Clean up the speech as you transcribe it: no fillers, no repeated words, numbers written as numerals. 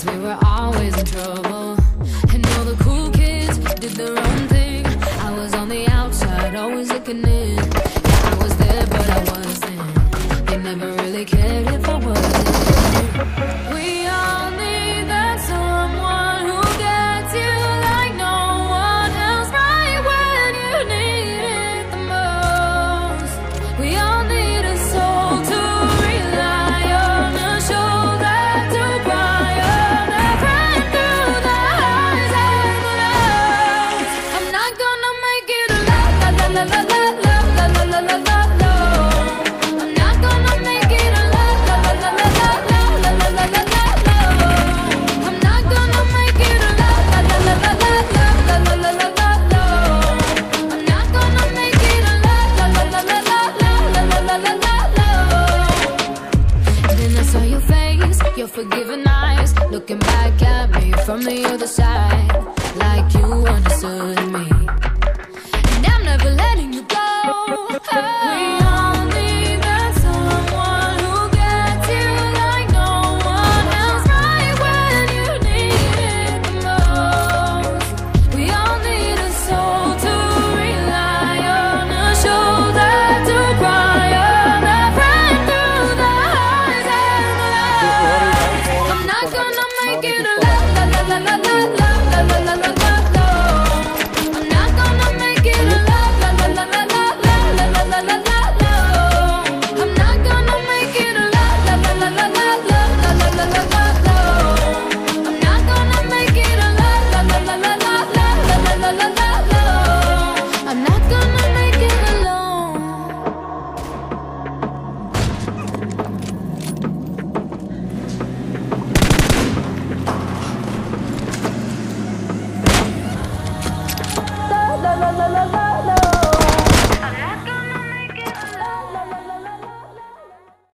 we were always in trouble. And all the cool kids did their own thing. I was on the outside, always looking in. Yeah, I was there, but I wasn't. They never really cared if I wasn't. We all need that someone who gets you like no one else, right when you need it the most. We all need a soul to rely on, a shoulder to cry on, a friend through the highs and the lows. I'm not gonna make it alone, la la la la la la la la la la la. I'm not gonna make it alone, la la la la la la la la la la la. I'm not gonna make it alone, la la la la la la la la la la la. I'm not gonna make it alone, la la la la la la la la la la. Then I saw your face, your forgiving eyes, looking back at me from the other side, like you understood me. And I'm never letting you go. We all need that someone who gets you like no one else, right when you need it the most. We all need a soul to rely on, a shoulder to cry on, a friend through the highs and the lows. I'm not gonna make it alone, la la la la la la la la la la la. I'm not gonna make it alone, la la la la la la la la la la la. I'm not gonna make it alone, la la la la la la la la la la la. I'm not gonna make it alone, la la la la la la la la la la. I'm not gonna make it alone. La la la la la la.